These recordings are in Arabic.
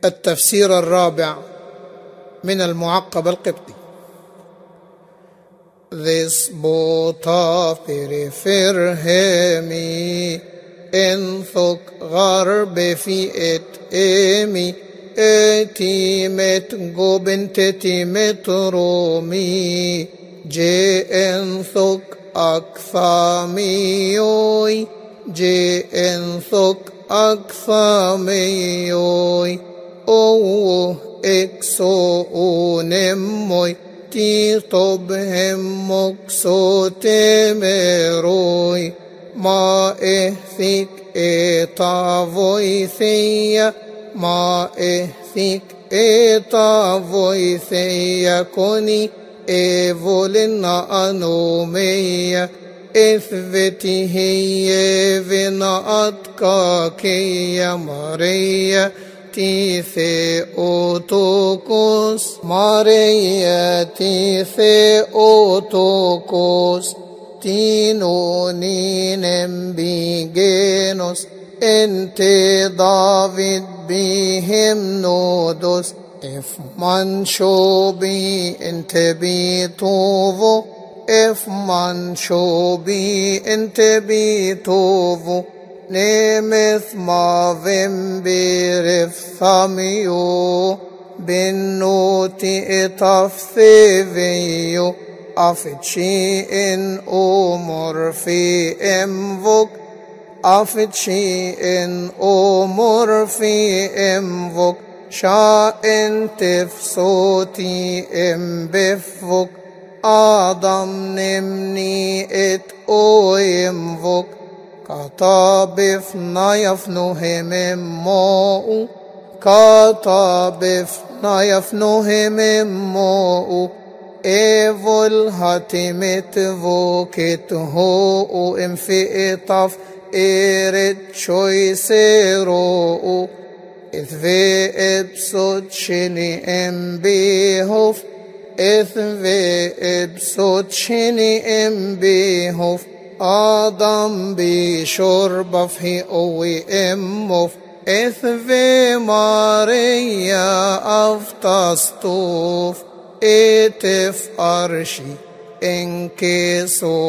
التفسير الرابع من المعقب القبطي. This bota perifer hemi انثق غرب في اتئمي اتيمت جوبنت تيمت رومي جي انثق أكثاميوي جي انثق أكثاميوي أوه إكسو نموي تي طبهم مكسو تمروي ما إهثيك إطافوي ثيا ما إهثيك إطافوي ثيا كوني إيفولنا أنومية إثبتي هي فينا كي ماريا تيثي أوتوكوس ماريا تيثي أوتوكوس تينوني نمبيجينوس انت دافيد بهم نودوس اف منشوبي انت بيتوفو اف منشوبي انت بيتوفو نمث ما فيم برفثاميو بنوتي اتفثيفيو أفتشي إن أمور في إمفوك أفتشي إن أمور في إمفوك شا إن تفصوتي إم بفوك آدم نمني إت أو إمفوك كتابفنا يفنوهم إمو كتابفنا يفنوهم إمو إيفول هاتمت فوكت هو إم في إطاف إيرت شوي سيرو إذ في إبسوت شيني إم بيهوف إذ في إبسوت شيني إم بيهوف آدم بشرب في أوي إموف إذ في ماريا أفتستوف اتف أرشي انكي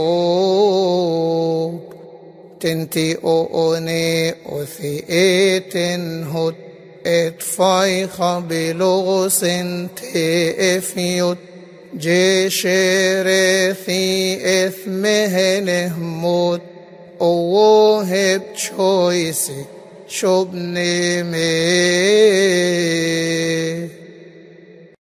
صوب تنتي أوني أثي اتنهد اتفايخ بلغس انتي افيوت جيشرثي اثمه نهموت اوهب شويسي شبني مي